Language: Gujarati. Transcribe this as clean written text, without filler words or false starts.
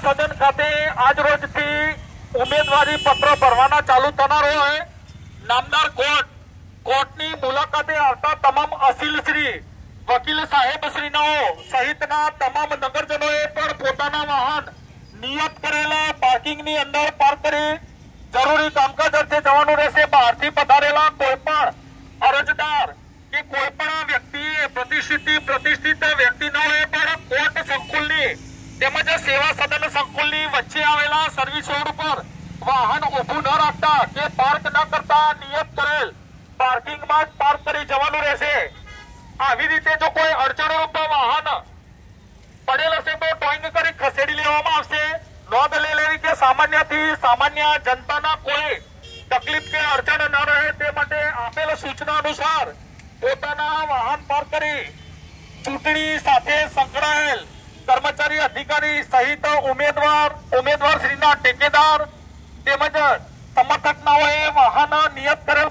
સદન ખાતે આજ રોજથી ઉમેદવારી પત્ર ભરવાના ચાલુ થનાર હોય નામદાર કોર્ટની મુલાકાતે આવતા તમામ અસીલશ્રી વકીલ સાહેબશ્રીનો સહિતના તમામ નગરજનોએ પણ પોતાના વાહન નિયત કરેલા પાર્કિંગની અંદર પાર્ક કરી જરૂરી કામકાજ અર્થે જવાનું રહેશે। બહારથી પધારેલા કોઈ પણ અરજદાર કે કોઈ પણ વ્યક્તિ પ્રતિષ્ઠિત વ્યક્તિ ન હોય પણ કોર્ટ સંકુલની તેમજ સેવા સદન સંકુલની વચ્ચે આવેલા સર્વિસ રોડ પર વાહન ઉભું ન રાખતા કે પાર્ક ન કરતા નિયત કરેલ પાર્કિંગમાં જ પાર્ક કરી જવાનું રહેશે। આવી રીતે જો કોઈ અડચણરૂપ વાહન પડેલ હશે તો ટોઈંગ કરી ખસેડી લેવામાં આવશે। નોંધ લઈ લેવી કે સામાન્ય જનતાના કોઈ તકલીફ કે અડચણ ન રહે તે માટે આપેલ સૂચના અનુસાર પોતાના વાહન પાર્ક કરી ચૂંટણી સાથે સંકળાયેલ કર્મચારી અધિકારી સહિત ઉમેદવાર શ્રીના ટેકેદાર તેમજ સમર્થકનાઓએ વાહન નિયત કરેલા